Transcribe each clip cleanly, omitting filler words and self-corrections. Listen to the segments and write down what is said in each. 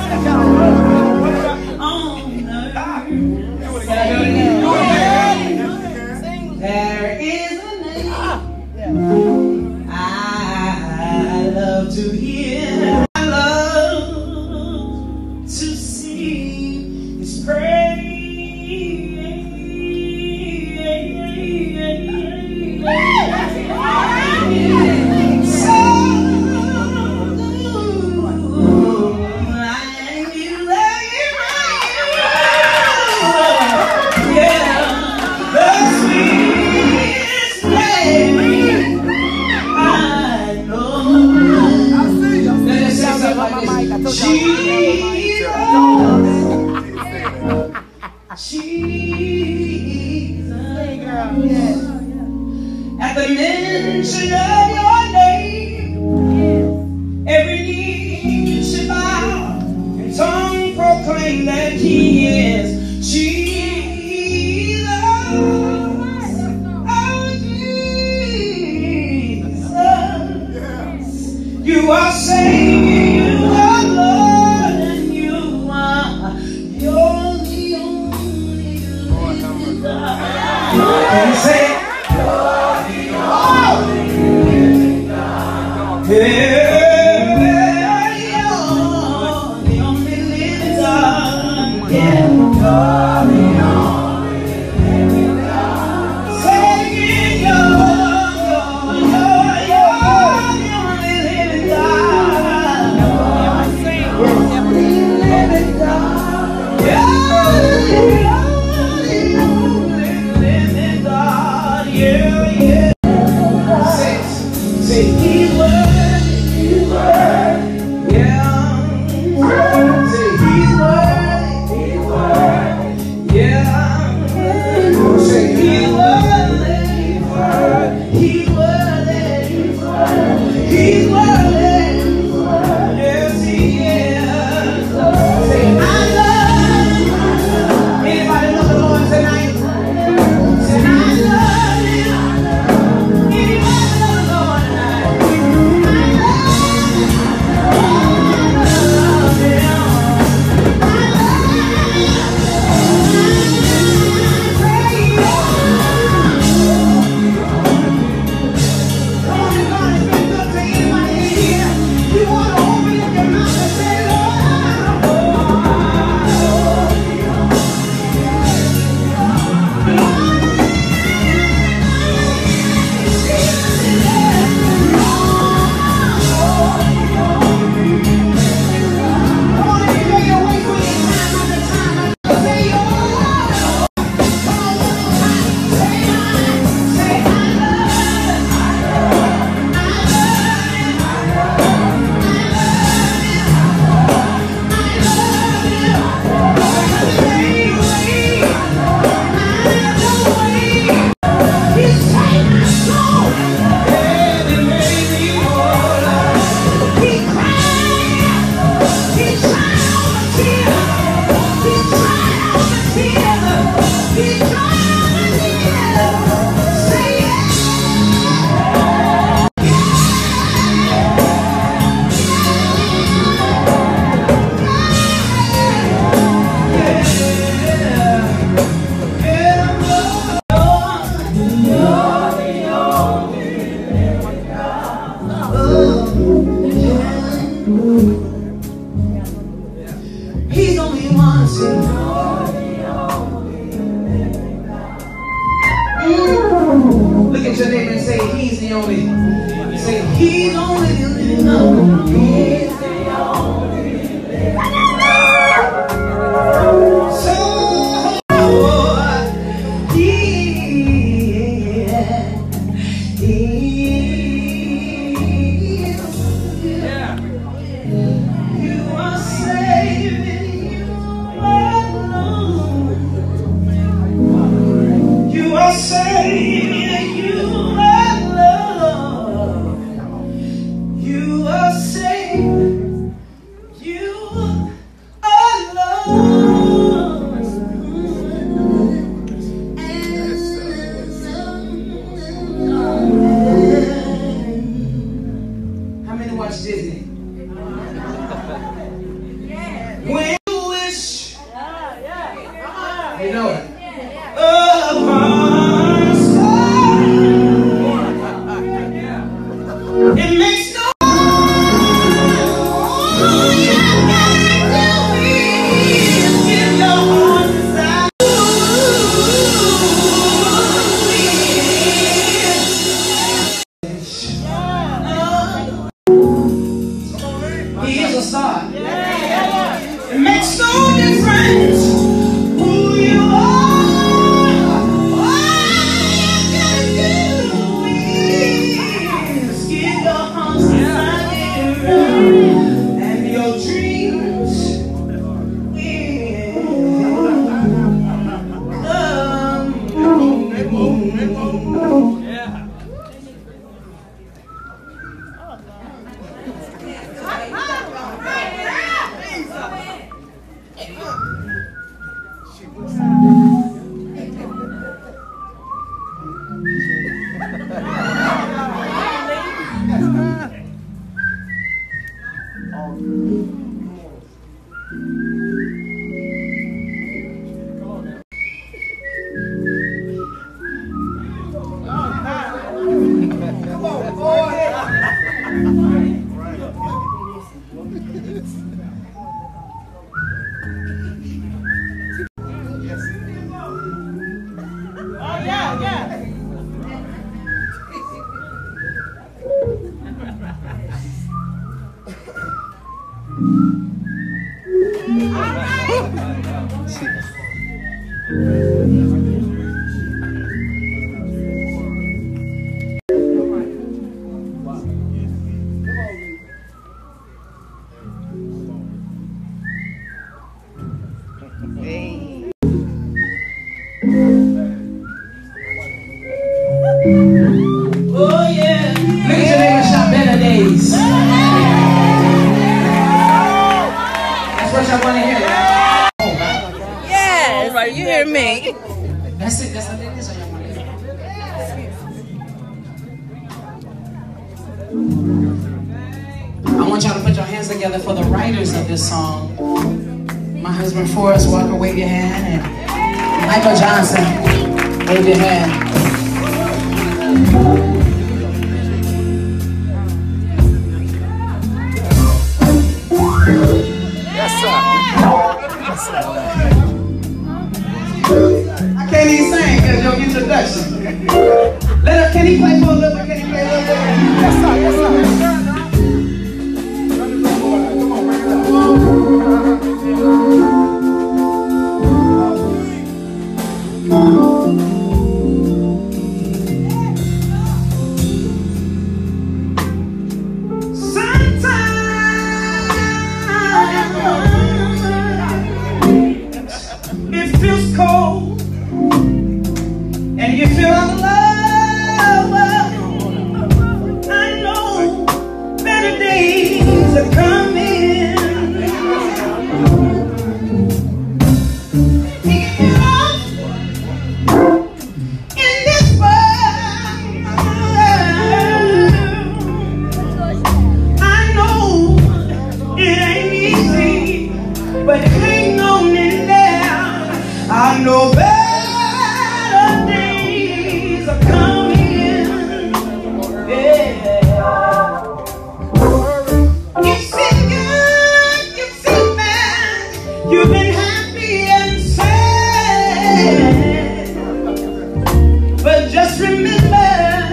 There is a name I love to hear. I love to sing His praise. At the mention of your name, every knee should bow and tongue proclaim that He is Jesus. Oh, Jesus. You are Savior, you are Lord, and you are, you're the only living God. Can you say it? He's only one to look at your neighbor and say, He's the only. Say, He's only the living God. He's the only living God. So, you are saving, you are Lord. You are saving, you are Lord. You are saving, you are Lord. How many watch Disney? Oh yeah. Look at your neighbor and shout better days. That's what y'all want to hear. Yes, right, you hear me. That's it. That's what it is. Y'all want to hear. I want y'all to put your hands together for the writers of this song. My husband Forrest Walker, wave your hand, and Michael Johnson, wave your hand. Yes, sir. Yes, sir. I can't even sing because your introduction. Can he play for a little bit? Can he play a little bit? Yes, sir. Yes, sir. Come on, bring it feels cold and you feel alone. I know better days are coming. Pick it up in this world. I know it ain't easy, but hang on in there. I know better days are coming. Yeah. You've seen good, you've seen bad, you've been happy and sad. But just remember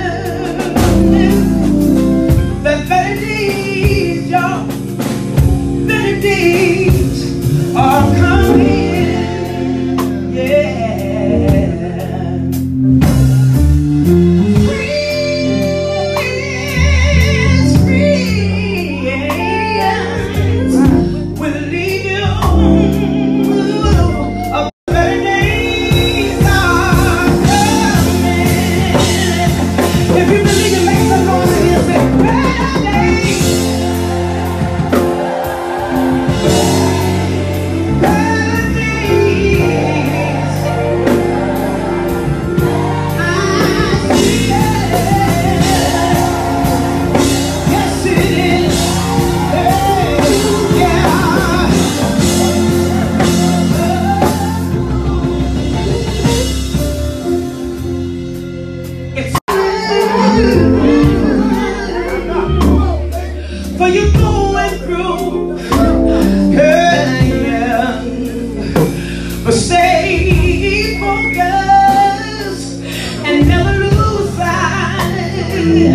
that better days, y'all, better days are coming. For you going through, yeah. But stay focused and never lose sight.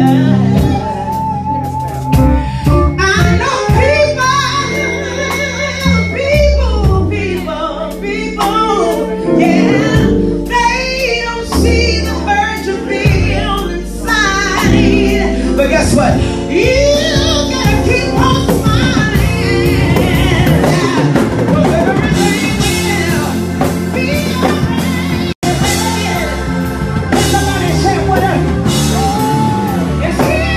I know people, yeah, they don't see the hurt you feel inside. But guess what? You gotta keep on smiling. Whatever it is, be alright. Somebody say whatever. It's here.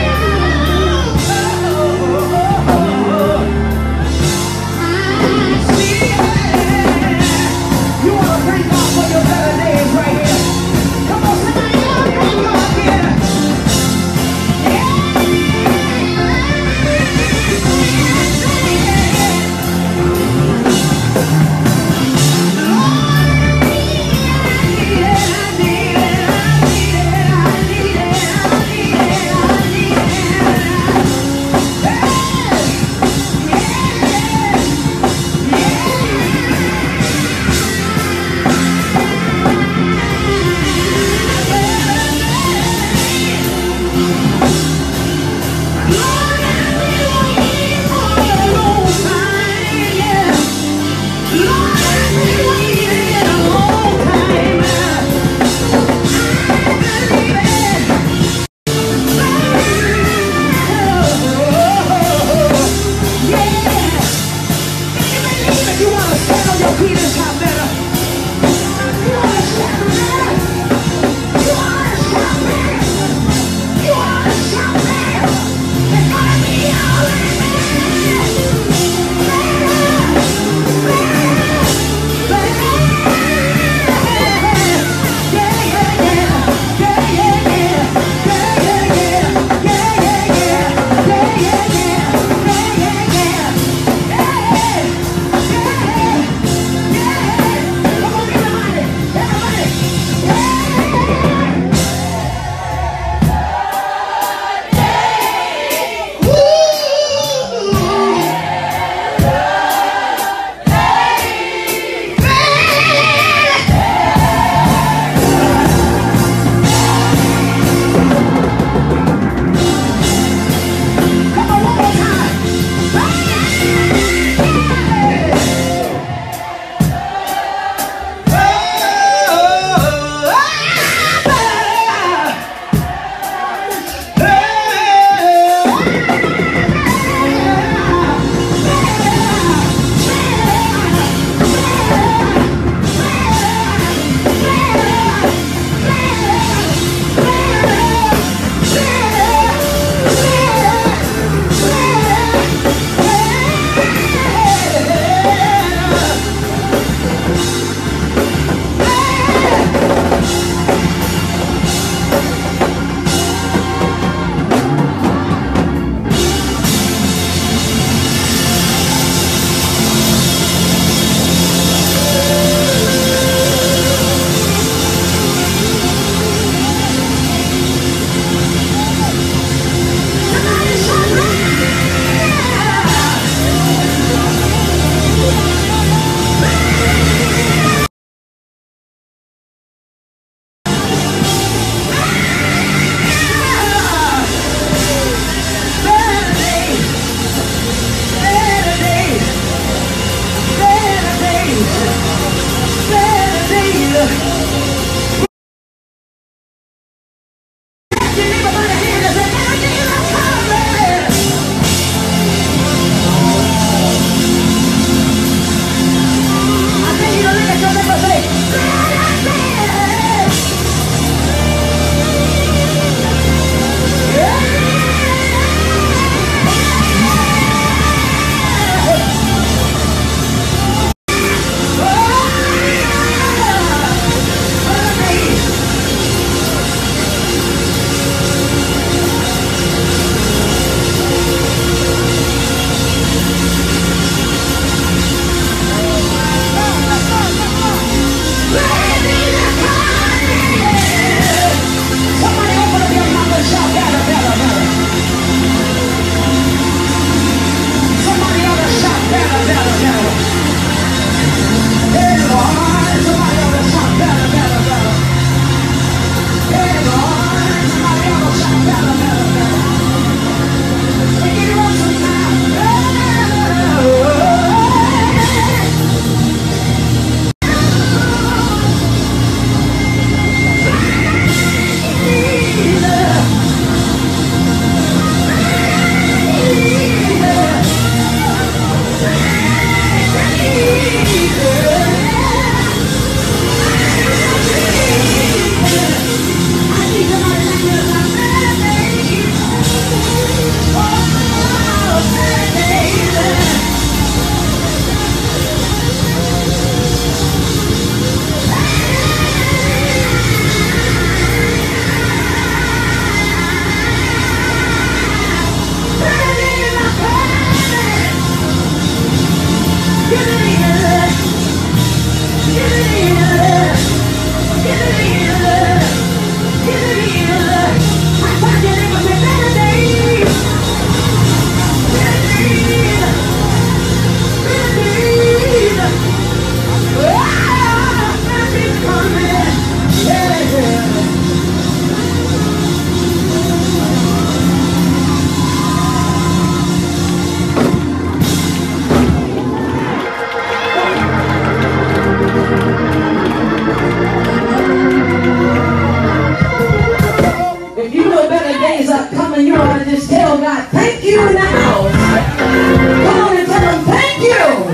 you in the house. Come on and tell them thank you.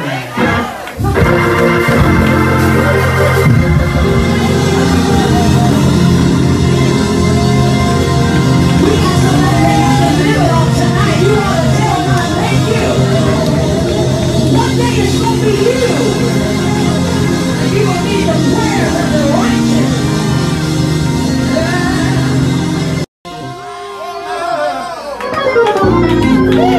We got somebody that has to live it on tonight. You ought to tell God thank you. One day it's going to be you. And you will need the prayers of the righteous. Yeah.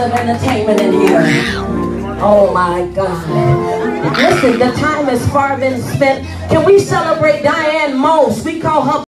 of entertainment in here. Oh my God. Listen, the time has far been spent. Can we celebrate Diane Most? We call her